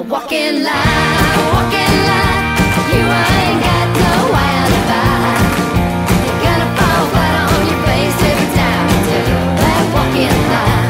walking line. You ain't got no alibi. You're gonna fall flat on your face every time you do that walking line.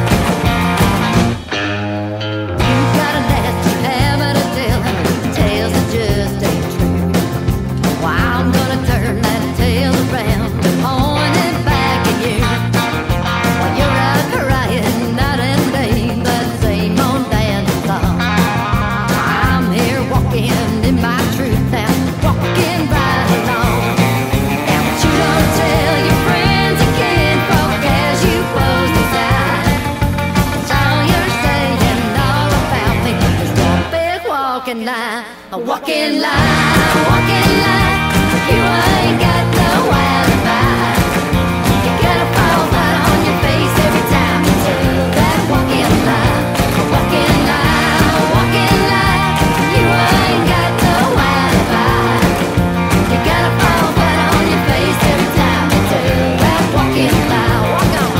You got a nasty habit of telling tales that just ain't true. Well, I'm gonna turn that tale around and point it back at you. While you're out crying night and day, that same old dancing song. I'm here walking in my truth now, walking right along. Now what you don't tell your friends and kinfolk as you close these eyes, it's all you're saying all about me. This one big walking line, a walking line, walking line. You ain't got no alibi. You're gonna fall flat on your face every time you do that walking line, a walking line, walking line. You ain't got no alibi. You're gonna fall flat on your face every time you do that walking line. Walk on.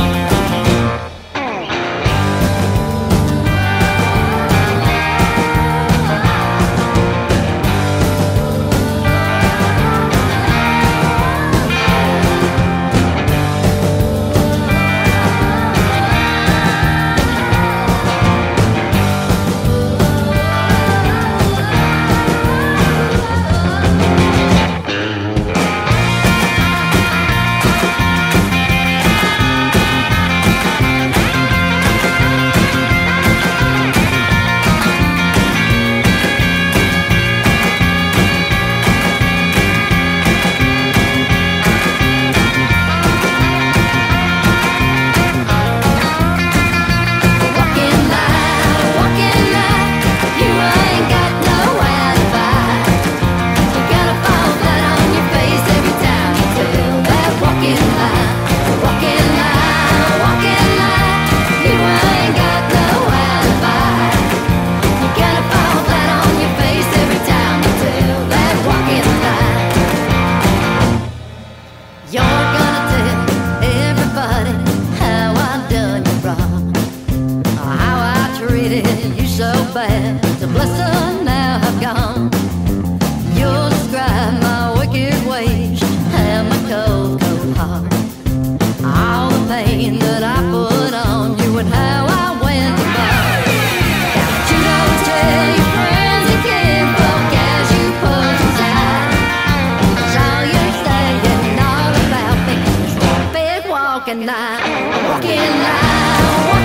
You're gonna tell everybody how I done you wrong, how I treated you so bad. The blessing now have gone. You'll describe my wicked ways and my cold, cold heart, all the pain that I put on you and how I went to bar. But you don't tell your friends and kinfolk as you push aside. It's all you're saying all about me. This one big walking line, walking line.